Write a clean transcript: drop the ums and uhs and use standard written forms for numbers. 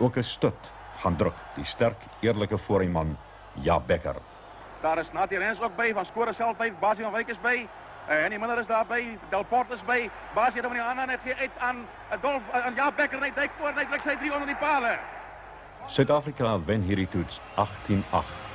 ook 'n stoot gaan druk die sterk, eerlike voorman Jaap Bekker. Daar is Natie Rens ook by, Van Schoor is self by, Basie van Wyk is by, en die Miller is daarby, Delport is by, Basie het hom in die hande en gee uit aan Jaap Bekker en hy duik voor en hy druk sy 3 onder die pale. Suid-Afrika wen hierdie toets 18-8.